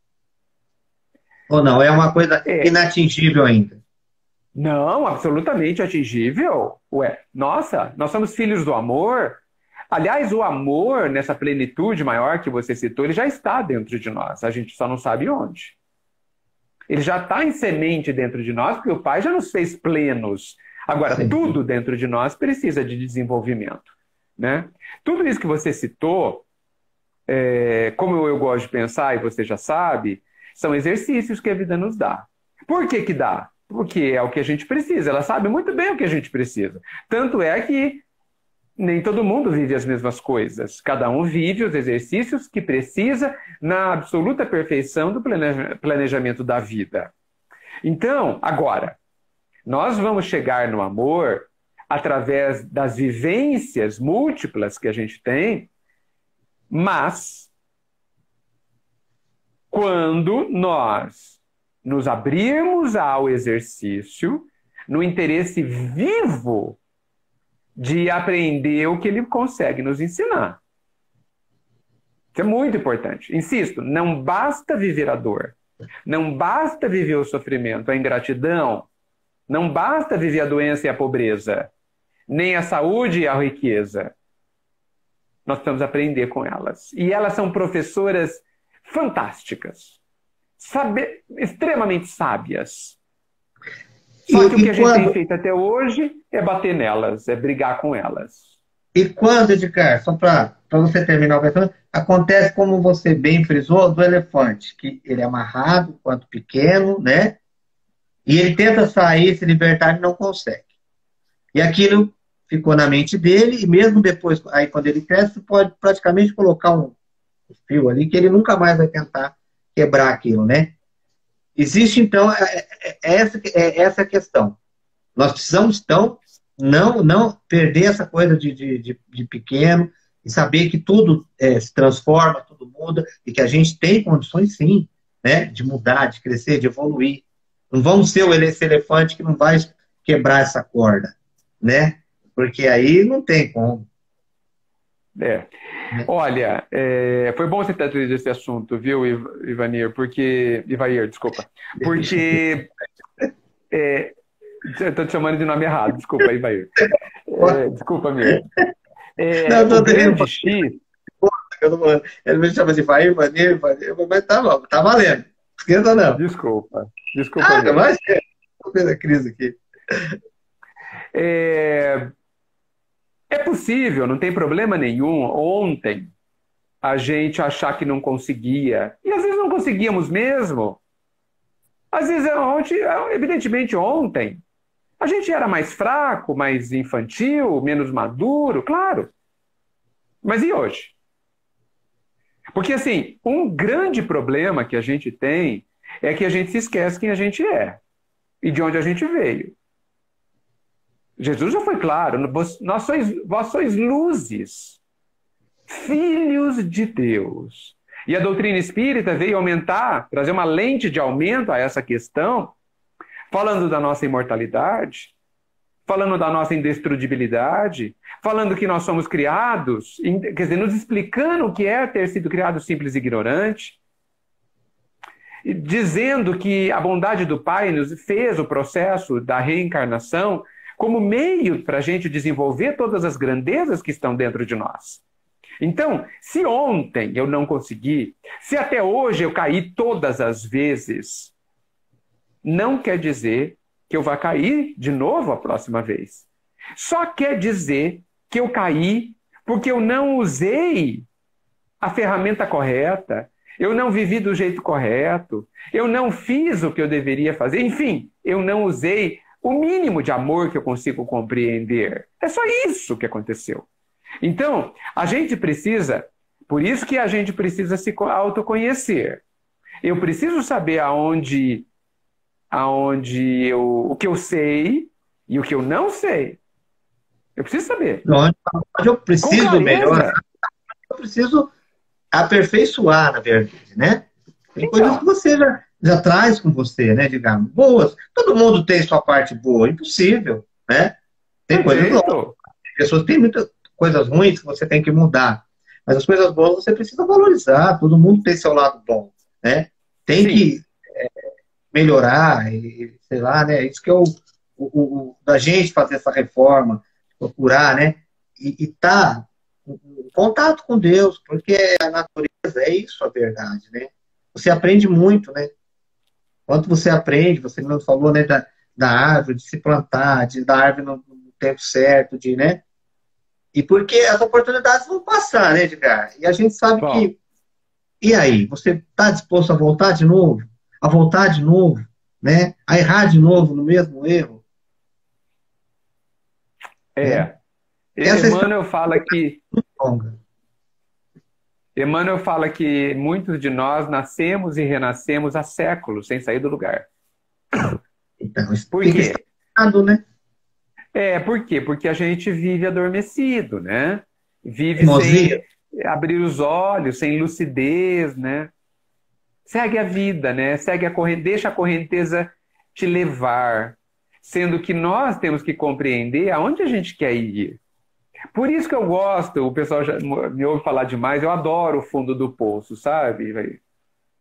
Ou não? É uma coisa inatingível ainda. Não, absolutamente atingível. Ué, nossa, nós somos filhos do amor. Aliás, o amor, nessa plenitude maior que você citou, ele já está dentro de nós. A gente só não sabe onde. Ele já está em semente dentro de nós, porque o Pai já nos fez plenos. Agora, sim, tudo dentro de nós precisa de desenvolvimento, né? Tudo isso que você citou, como eu gosto de pensar, e você já sabe, são exercícios que a vida nos dá. Por que que dá? Porque é o que a gente precisa. Ela sabe muito bem o que a gente precisa. Tanto é que nem todo mundo vive as mesmas coisas. Cada um vive os exercícios que precisa na absoluta perfeição do planejamento da vida. Então, agora, nós vamos chegar no amor através das vivências múltiplas que a gente tem, mas quando nós nos abrirmos ao exercício, no interesse vivo de aprender o que ele consegue nos ensinar. Isso é muito importante. Insisto, não basta viver a dor. Não basta viver o sofrimento, a ingratidão. Não basta viver a doença e a pobreza, nem a saúde e a riqueza. Nós precisamos aprender com elas. E elas são professoras fantásticas, extremamente sábias. Só que o que a gente tem feito até hoje é bater nelas, é brigar com elas. E quando, Edgar, só para você terminar o pensamento, acontece como você bem frisou do elefante, que ele é amarrado quanto pequeno, né? E ele tenta sair, se libertar e não consegue. E aquilo ficou na mente dele, e mesmo depois, aí quando ele cresce, você pode praticamente colocar um fio ali, que ele nunca mais vai tentar quebrar aquilo, né? Existe, então, essa questão. Nós precisamos, então, não perder essa coisa de pequeno e saber que tudo se transforma, tudo muda e que a gente tem condições, sim, né, de mudar, de crescer, de evoluir. Não vamos ser esse elefante que não vai quebrar essa corda, né? Porque aí não tem como. Olha, foi bom você ter trazido esse assunto, viu, Ivanir? Ivair, desculpa. Porque estou te chamando de nome errado, desculpa, Ivair. Desculpa mesmo. Não, o grande X... Ele me chama de Ivair, mas tá valendo. Esquenta não. Desculpa. Mas estou vendo a crise aqui. É possível, não tem problema nenhum, ontem, a gente achar que não conseguia. E às vezes não conseguíamos mesmo. Às vezes, evidentemente, ontem, a gente era mais fraco, mais infantil, menos maduro, claro. Mas e hoje? Porque, assim, um grande problema que a gente tem é que a gente se esquece quem a gente é e de onde a gente veio. Jesus já foi claro, vós sois luzes, filhos de Deus. E a doutrina espírita veio trazer uma lente de aumento a essa questão, falando da nossa imortalidade, falando da nossa indestrutibilidade, falando que nós somos criados, quer dizer, nos explicando o que é ter sido criado simples e ignorante, dizendo que a bondade do Pai nos fez o processo da reencarnação como meio para a gente desenvolver todas as grandezas que estão dentro de nós. Então, se ontem eu não consegui, se até hoje eu caí todas as vezes, não quer dizer que eu vá cair de novo a próxima vez. Só quer dizer que eu caí porque eu não usei a ferramenta correta, eu não vivi do jeito correto, eu não fiz o que eu deveria fazer, enfim, eu não usei o mínimo de amor que eu consigo compreender. É só isso que aconteceu. Então, a gente precisa, por isso que a gente precisa se autoconhecer. Eu preciso saber o que eu sei e o que eu não sei. Eu preciso saber. Onde eu preciso melhorar, eu preciso aperfeiçoar, na verdade, né? Tem coisas que você já traz com você, né? Digamos, boas. Todo mundo tem sua parte boa, impossível, né? Tem coisas boas. Pessoas têm muitas coisas ruins que você tem que mudar. Mas as coisas boas você precisa valorizar. Todo mundo tem seu lado bom, né? Tem que melhorar, sei lá, né? Isso que é da gente fazer essa reforma, procurar, né? E tá em contato com Deus, porque a natureza é isso, a verdade, né? Você aprende muito, né? Quanto você aprende, você não falou, né, da árvore, de se plantar, da árvore no tempo certo, né? E porque as oportunidades vão passar, né, Edgar? E a gente sabe que... E aí? Você está disposto a voltar de novo? A voltar de novo? Né? A errar de novo no mesmo erro? Emmanuel fala que... Emmanuel fala que muitos de nós nascemos e renascemos há séculos sem sair do lugar. Então, isso por quê? Né? Por quê? Porque a gente vive adormecido, né? Vive sem abrir os olhos, sem lucidez, né? Segue a vida, né? Deixa a correnteza te levar, sendo que nós temos que compreender aonde a gente quer ir. Por isso que eu gosto, o pessoal já me ouve falar demais, eu adoro o fundo do poço, sabe?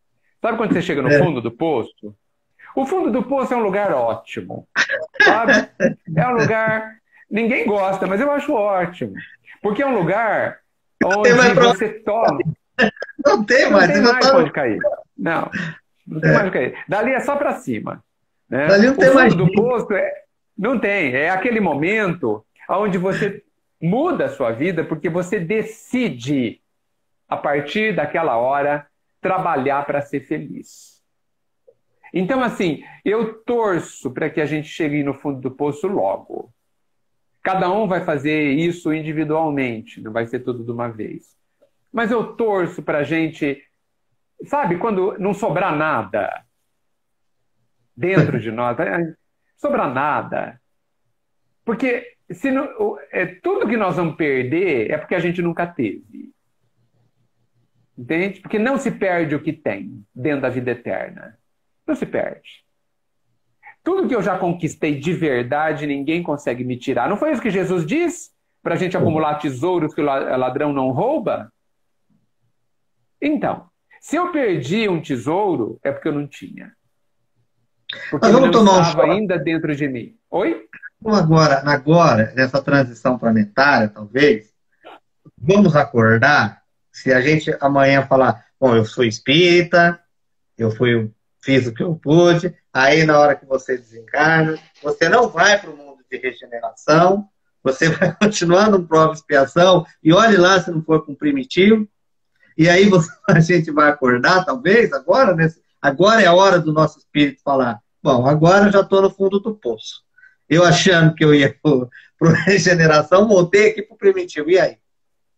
Sabe quando você chega no fundo do poço? O fundo do poço é um lugar ótimo, sabe? É um lugar... Ninguém gosta, mas eu acho ótimo. Porque é um lugar onde você toma... Não tem Não mais. tem mais pra onde cair. Não, não tem mais onde cair. Dali é só para cima. Né? Dali não tem o mais fundo do poço não tem. É aquele momento onde você muda a sua vida porque você decide, a partir daquela hora, trabalhar para ser feliz. Então, assim, eu torço para que a gente chegue no fundo do poço logo. Cada um vai fazer isso individualmente, não vai ser tudo de uma vez. Mas eu torço para a gente, sabe, quando não sobrar nada dentro de nós, sobrar nada. Porque se não, tudo que nós vamos perder é porque a gente nunca teve. Entende? Porque não se perde o que tem dentro da vida eterna. Não se perde. Tudo que eu já conquistei de verdade, ninguém consegue me tirar. Não foi isso que Jesus disse? Para a gente acumular tesouros que o ladrão não rouba? Então, se eu perdi um tesouro, é porque eu não tinha. Porque ele não estava ainda dentro de mim. Oi? Agora, nessa transição planetária, talvez, vamos acordar, se a gente amanhã falar, bom, eu sou espírita, fiz o que eu pude, aí na hora que você desencarna, você não vai para o mundo de regeneração, você vai continuar no prova e expiação, e olhe lá se não for com primitivo, e aí a gente vai acordar, talvez, agora é a hora do nosso espírito falar, bom, agora eu já estou no fundo do poço. Eu achando que eu ia para a regeneração, voltei aqui para o primitivo, e aí?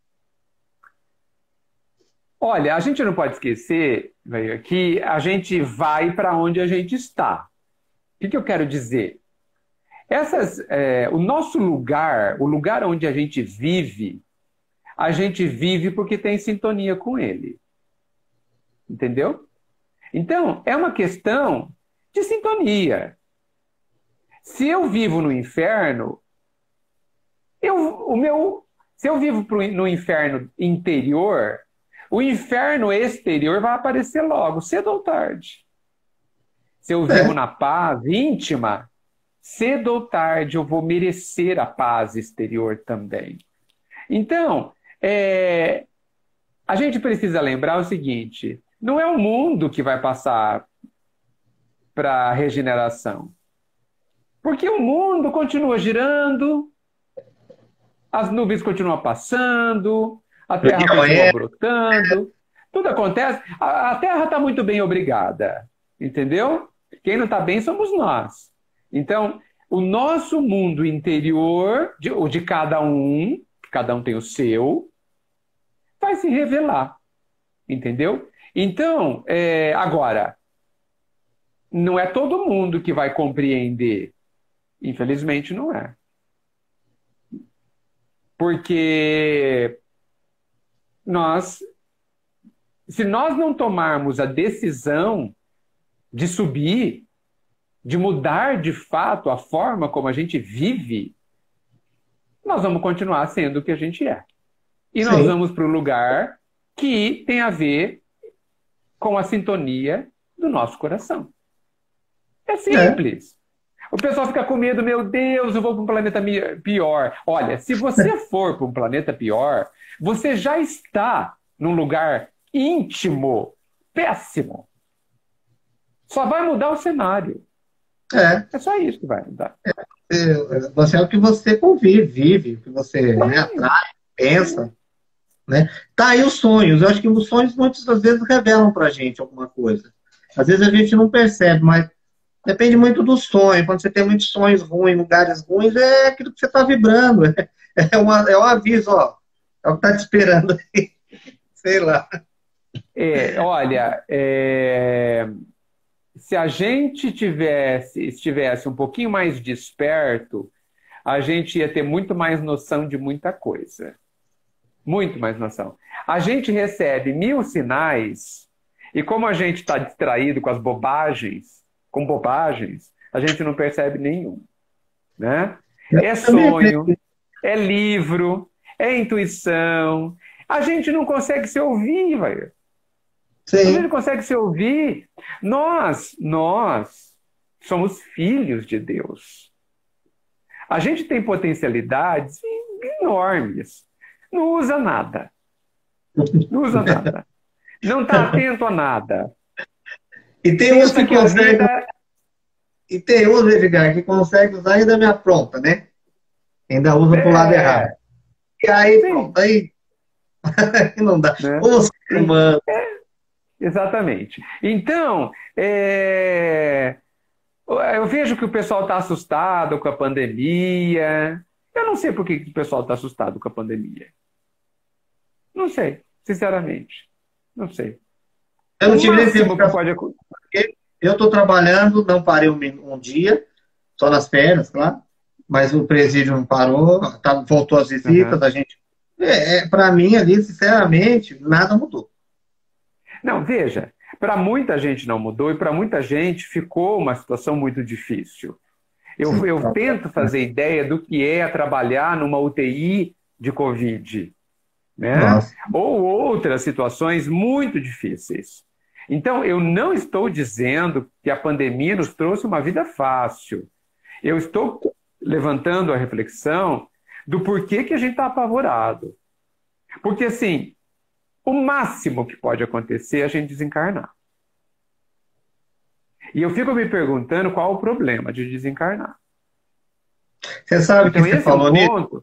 Olha, a gente não pode esquecer, velho, que a gente vai para onde a gente está. O que eu quero dizer? O nosso lugar, o lugar onde a gente vive porque tem sintonia com ele. Entendeu? Então, é uma questão de sintonia. Se eu vivo no inferno, se eu vivo no inferno interior, o inferno exterior vai aparecer logo, cedo ou tarde. Se eu vivo na paz íntima, cedo ou tarde eu vou merecer a paz exterior também. Então, a gente precisa lembrar o seguinte, não é o mundo que vai passar para a regeneração. Porque o mundo continua girando, as nuvens continuam passando, a terra continua brotando, tudo acontece. A terra está muito bem, obrigada. Entendeu? Quem não está bem somos nós. Então, o nosso mundo interior, o de cada um tem o seu, vai se revelar. Entendeu? Então, agora, não é todo mundo que vai compreender. Infelizmente, não é. Porque se nós não tomarmos a decisão de subir, de mudar de fato a forma como a gente vive, nós vamos continuar sendo o que a gente é. E nós vamos para o lugar que tem a ver com a sintonia do nosso coração. É simples. O pessoal fica com medo, meu Deus, eu vou para um planeta pior. Olha, se você for para um planeta pior, você já está num lugar íntimo, péssimo. Só vai mudar o cenário. É só isso que vai mudar. Você é o que você convive, vive, o que você atrai, pensa. Né? Tá aí os sonhos. Eu acho que os sonhos muitas das vezes revelam pra gente alguma coisa. Às vezes a gente não percebe, mas depende muito do sonho. Quando você tem muitos sonhos ruins, lugares ruins, é aquilo que você está vibrando. É um aviso, ó. É o que está te esperando aí. Sei lá. Olha, se a gente estivesse um pouquinho mais desperto, a gente ia ter muito mais noção de muita coisa. Muito mais noção. A gente recebe 1000 sinais e como a gente está distraído com bobagens, a gente não percebe nenhum. Né? É sonho, é livro, é intuição. A gente não consegue se ouvir, velho. A gente Sim. consegue se ouvir. Nós somos filhos de Deus. A gente tem potencialidades enormes. Não usa nada. Não usa nada. Não está atento a nada. E tem uns Pensa que que a conseguem, vida... e tem uns, Edgar, que conseguem usar e ainda me apronta, né? Ainda usa pro lado errado. É, E aí, sim, pronto, aí não dá. né? Ô, ser humano. Exatamente. Então, eu vejo que o pessoal está assustado com a pandemia. Eu não sei por que que o pessoal está assustado com a pandemia. Não sei, sinceramente. Não sei. Eu O não tive nem tempo máximo que para. pode acontecer. Eu estou trabalhando, não parei um dia, só nas férias, claro. Mas o presídio não parou, voltou as visitas, a gente. Para mim ali, sinceramente, nada mudou. Não, veja, para muita gente não mudou e para muita gente ficou uma situação muito difícil. Eu tento fazer ideia do que é trabalhar numa UTI de Covid, né? Nossa. Ou outras situações muito difíceis. Então, eu não estou dizendo que a pandemia nos trouxe uma vida fácil. Eu estou levantando a reflexão do porquê que a gente está apavorado. Porque, assim, o máximo que pode acontecer é a gente desencarnar. E eu fico me perguntando qual o problema de desencarnar. Você sabe que Então, você esse é um falou nisso? ponto.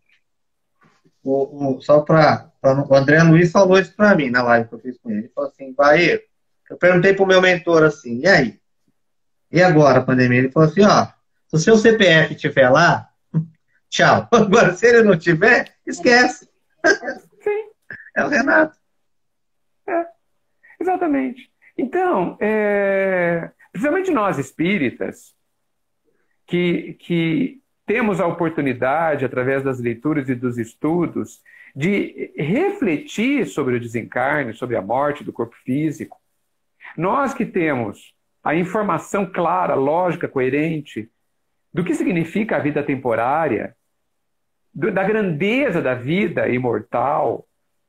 Só para. O André Luiz falou isso para mim na live que eu fiz com ele. Ele falou assim, Bahia, eu perguntei para o meu mentor assim, e aí? E agora a pandemia? Ele falou assim, ó, se o seu CPF estiver lá, tchau. Agora, se ele não tiver, esquece. Sim, É o Renato. é, exatamente. Então, principalmente nós espíritas, que temos a oportunidade, através das leituras e dos estudos, de refletir sobre o desencarne, sobre a morte do corpo físico. Nós que temos a informação clara, lógica, coerente do que significa a vida temporária, da grandeza da vida imortal,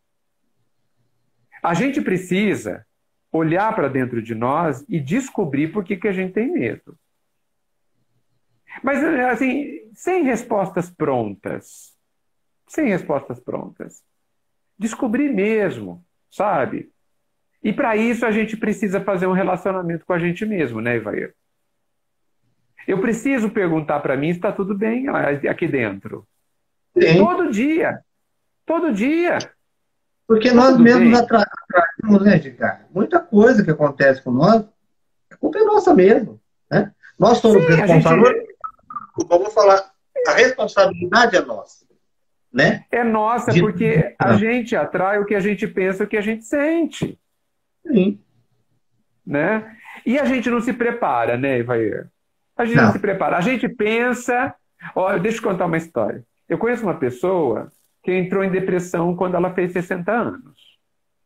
a gente precisa olhar para dentro de nós e descobrir por que que a gente tem medo. Mas, assim, sem respostas prontas. Sem respostas prontas. Descobrir mesmo, sabe? E para isso a gente precisa fazer um relacionamento com a gente mesmo, né, Ivair? Eu preciso perguntar para mim se está tudo bem aqui dentro. Sim. Todo dia. Todo dia. Porque Está nós tudo mesmos bem? atraímos, né, Edgar? Muita coisa que acontece com nós, a culpa é nossa mesmo. Né? Nós somos Sim, a gente responsáveis. Vamos falar, a responsabilidade é nossa. Né? é nossa De... porque a gente atrai o que a gente pensa, o que a gente sente, Sim. né? E a gente não se prepara, né, Ivair? A gente não se Não. prepara. A gente pensa. Olha, deixa eu contar uma história. Eu conheço uma pessoa que entrou em depressão quando ela fez 60 anos.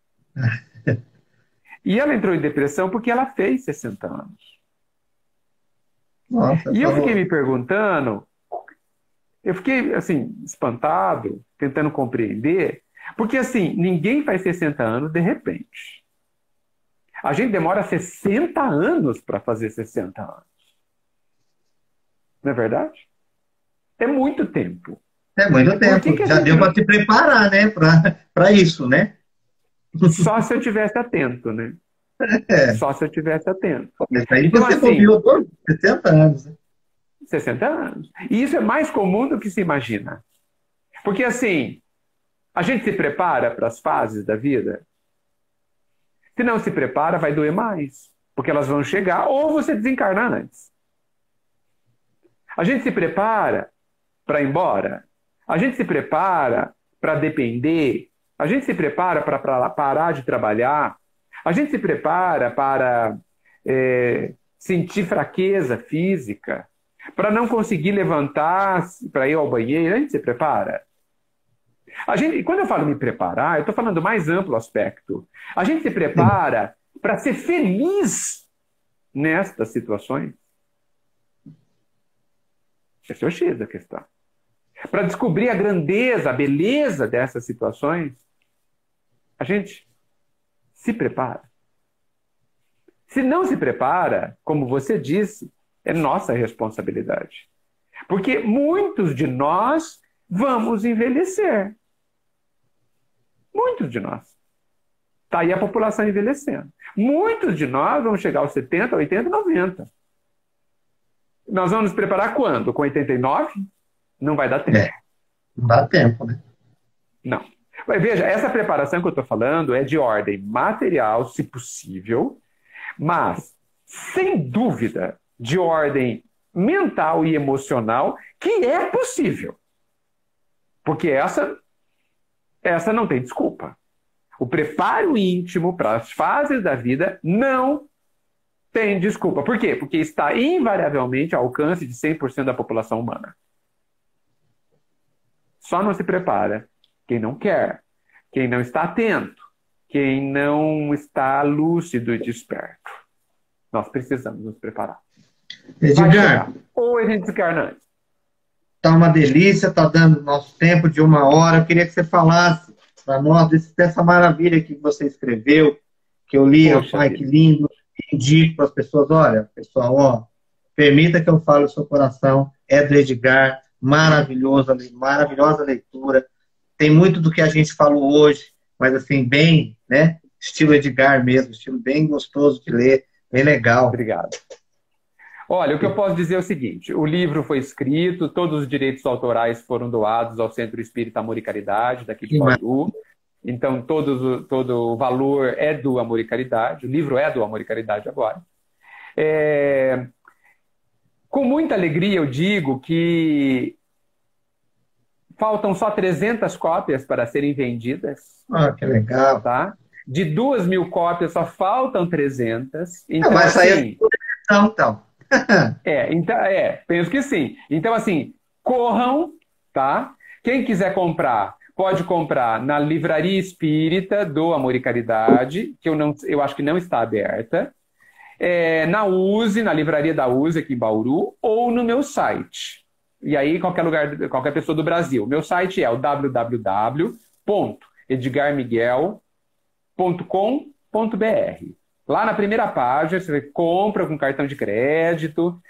E ela entrou em depressão porque ela fez 60 anos. Nossa, E eu fiquei falou. me perguntando, eu fiquei, assim, espantado, tentando compreender, porque, assim, ninguém faz 60 anos de repente. A gente demora 60 anos para fazer 60 anos. Não é verdade? É muito tempo. É muito Por que tempo. que a Já gente deu não... para se preparar, né? Para isso, né? Só se eu tivesse atento, né? É. Só se eu tivesse atento. Mas aí Então, você assim, bobeou todos 60 anos. Né? 60 anos. E isso é mais comum do que se imagina. Porque, assim, a gente se prepara para as fases da vida. Se não se prepara, vai doer mais. Porque elas vão chegar ou você desencarna antes. A gente se prepara para ir embora. A gente se prepara para depender. A gente se prepara para parar de trabalhar. A gente se prepara para sentir fraqueza física, para não conseguir levantar para ir ao banheiro. A gente se prepara. Quando eu falo me preparar, eu estou falando do mais amplo aspecto. A gente se prepara para ser feliz nestas situações. Esse é o X da questão. Para descobrir a grandeza, a beleza dessas situações, a gente se prepara. Se não se prepara, como você disse, é nossa responsabilidade. Porque muitos de nós vamos envelhecer. Muitos de nós. Está aí a população envelhecendo. Muitos de nós vão chegar aos 70, 80, 90. Nós vamos nos preparar quando? Com 89? Não vai dar tempo. Não dá tempo, né? Não. Mas veja, essa preparação que eu estou falando é de ordem material, se possível, mas, sem dúvida, de ordem mental e emocional, que é possível. Porque essa não tem desculpa. O preparo íntimo para as fases da vida não tem desculpa. Por quê? Porque está invariavelmente ao alcance de 100% da população humana. Só não se prepara quem não quer, quem não está atento, quem não está lúcido e desperto. Nós precisamos nos preparar. Edgar, ou a gente desencarna antes. tá uma delícia, tá dando nosso tempo de 1 hora. Eu queria que você falasse para nós dessa maravilha que você escreveu, que eu li. Ai, que lindo. Indico para as pessoas, olha, pessoal, ó, permita que eu fale o seu coração, é do Edgar, maravilhosa leitura. Tem muito do que a gente falou hoje, mas assim, bem, né? Estilo Edgar mesmo, estilo bem gostoso de ler, bem legal. Obrigado. Olha, o que eu posso dizer é o seguinte, o livro foi escrito, todos os direitos autorais foram doados ao Centro Espírita Amor e Caridade, daqui de Bauru. Então, todo o valor é do Amor e Caridade, o livro é do Amor e Caridade agora. Com muita alegria eu digo que faltam só 300 cópias para serem vendidas. Ah, que legal. Tá? De 2.000 cópias só faltam 300. Então, vai sair então. Penso que sim. Então, assim, corram, tá? Quem quiser comprar, pode comprar na Livraria Espírita do Amor e Caridade, que eu acho que não está aberta, na USE, na Livraria da USE aqui em Bauru, ou no meu site. E aí, qualquer pessoa do Brasil. Meu site é o www.edgarmiguel.com.br. Lá na primeira página, você compra com cartão de crédito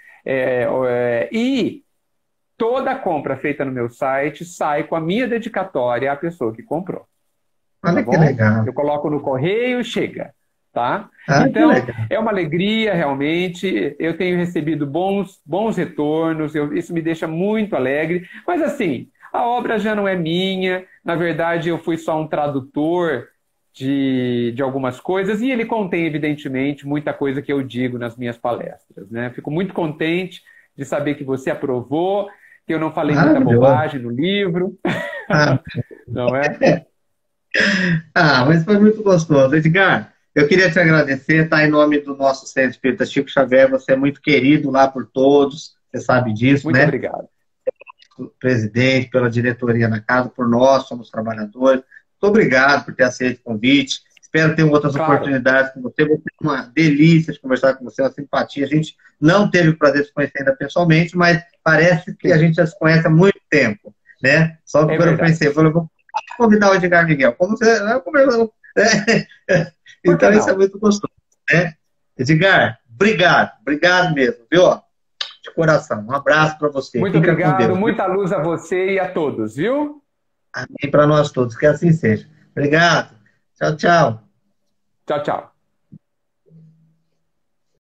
e toda compra feita no meu site sai com a minha dedicatória à pessoa que comprou. Olha que legal. Eu coloco no correio e chega. Tá? Então, é uma alegria realmente. Eu tenho recebido bons retornos, isso me deixa muito alegre. Mas assim, a obra já não é minha. Na verdade, eu fui só um tradutor de algumas coisas, e ele contém, evidentemente, muita coisa que eu digo nas minhas palestras, né? Fico muito contente de saber que você aprovou, que eu não falei muita bobagem no livro. Não é? Mas foi muito gostoso. Edgar, eu queria te agradecer, tá? Em nome do nosso Centro Espírita Chico Xavier, você é muito querido lá por todos, você sabe disso, muito né? Muito obrigado. Presidente, pela diretoria da casa, por nós, somos trabalhadores. Muito obrigado por ter aceito o convite. Espero ter outras oportunidades com você. Você é uma delícia de conversar com você, uma simpatia. A gente não teve o prazer de se conhecer ainda pessoalmente, mas parece que a gente já se conhece há muito tempo, né? Só que quando eu pensei, eu falei, vou convidar o Edgar Miguel. Como você... Então isso é muito gostoso, né? Edgar, obrigado mesmo, viu? De coração. Um abraço para você. Muito obrigado, muita luz a você e a todos, viu? Amém para nós todos, que assim seja. Obrigado. Tchau, tchau. Tchau, tchau.